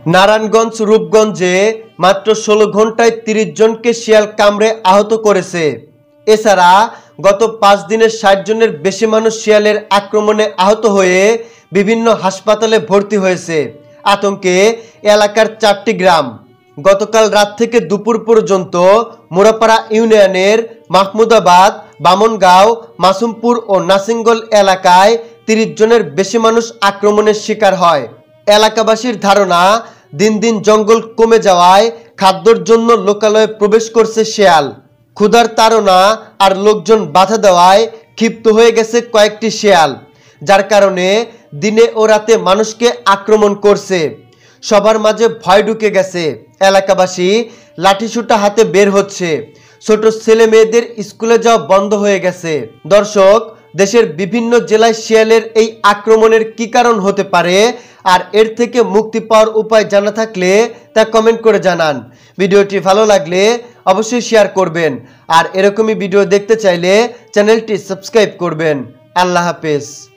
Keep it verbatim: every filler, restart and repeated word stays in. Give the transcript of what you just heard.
নারায়ণগঞ্জ রূপগঞ্জে মাত্র ষোলো ঘন্টায় তিরিশ জনকে শিয়াল কামড়ে আহত করেছে। এছাড়া গত পাঁচ দিনে ষাট জনের বেশি মানুষ শিয়ালের আক্রমণে আহত হয়ে বিভিন্ন হাসপাতালে ভর্তি হয়েছে। আতঙ্কে এলাকার চারটি গ্রাম। গতকাল রাত থেকে দুপুর পর্যন্ত মোরাপাড়া ইউনিয়নের মাহমুদাবাদ, বামনগাঁও, মাসুমপুর ও নাসিঙ্গল এলাকায় তিরিশ জনের বেশি মানুষ আক্রমণের শিকার হয়। এলাকাবাসীর ধারণা, দিন দিন জঙ্গল কমে যাওয়ায় খাদ্যর জন্য লোকালয়ে প্রবেশ করছে শিয়াল। ক্ষুধার তাড়না আর লোকজন বাধা দেওয়ায় ক্ষিপ্ত হয়ে গেছে কয়েকটি শিয়াল, যার কারণে দিনে ও রাতে মানুষকে আক্রমণ করছে। সবার মাঝে ভয় ঢুকে গেছে। এলাকাবাসী লাঠিসোঁটা হাতে বের হচ্ছে। ছোট ছেলে মেয়েদের স্কুলে যাওয়া বন্ধ হয়ে গেছে। দর্শক, দেশের বিভিন্ন জেলায় শিয়ালের এই আক্রমণের কি কারণ হতে পারে আর এর থেকে মুক্তি পাওয়ার উপায় জানা থাকলে তা কমেন্ট করে জানান। ভিডিওটি ভালো লাগলে অবশ্যই শেয়ার করবেন আর এরকমই ভিডিও দেখতে চাইলে চ্যানেলটি সাবস্ক্রাইব করবেন। আল্লাহ হাফেজ।